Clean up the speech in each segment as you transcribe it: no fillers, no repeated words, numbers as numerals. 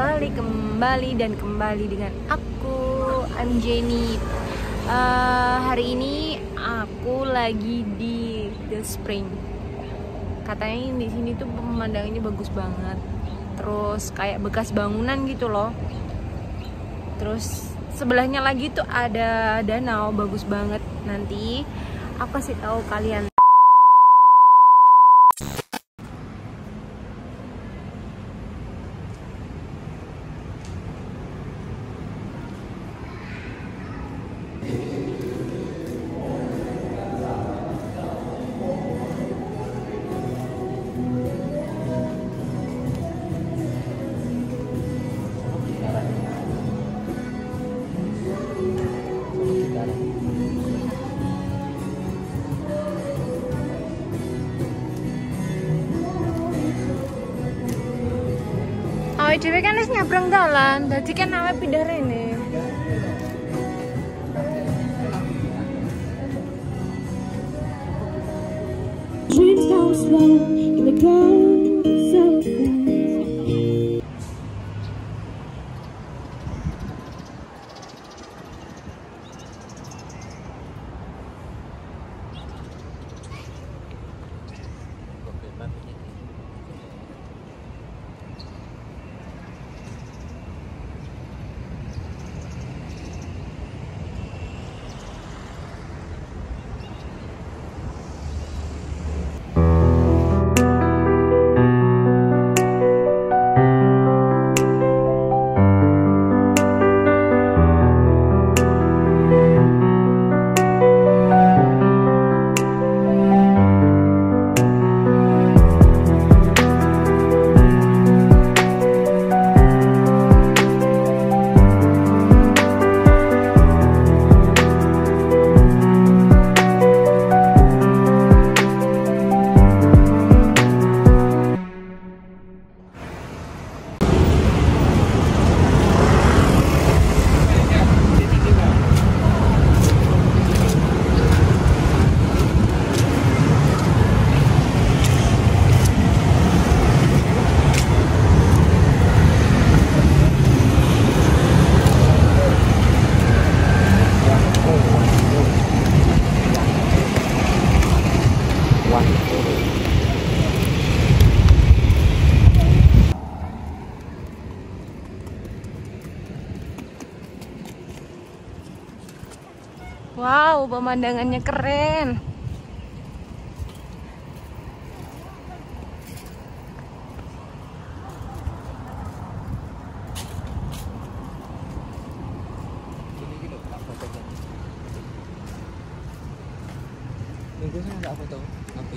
kembali dengan aku, I'm Jenny. Hari ini aku lagi di The Spring. Katanya di sini tuh pemandangannya bagus banget. Terus kayak bekas bangunan gitu loh. Terus sebelahnya lagi tuh ada danau, bagus banget. Nanti aku kasih tahu kalian. Oh, dhewe kan wis nyabrang dalan, dadi kan awake pindah rene. Dreams go slow in the clouds of night. Wow, pemandangannya keren. Minggu saya nggak foto, tapi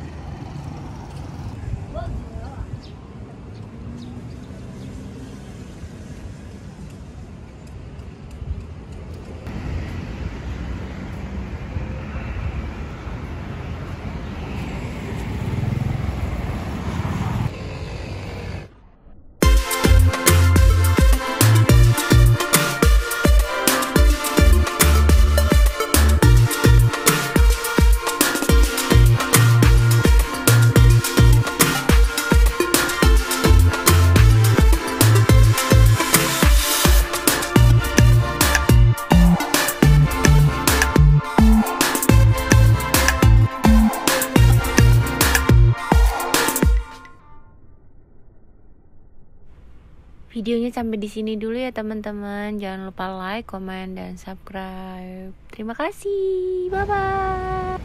videonya sampai di sini dulu ya teman-teman. Jangan lupa like, komen, dan subscribe. Terima kasih. Bye bye.